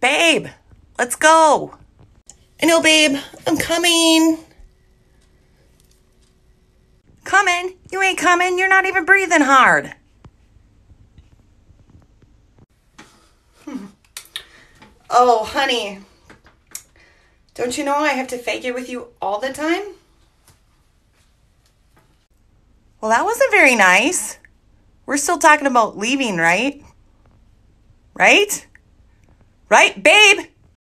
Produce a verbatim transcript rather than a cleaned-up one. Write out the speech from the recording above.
Babe, let's go. I know, babe. I'm coming. Coming? You ain't coming. You're not even breathing hard. Oh, honey. Don't you know I have to fake it with you all the time? Well, that wasn't very nice. We're still talking about leaving, right? Right? Right, babe?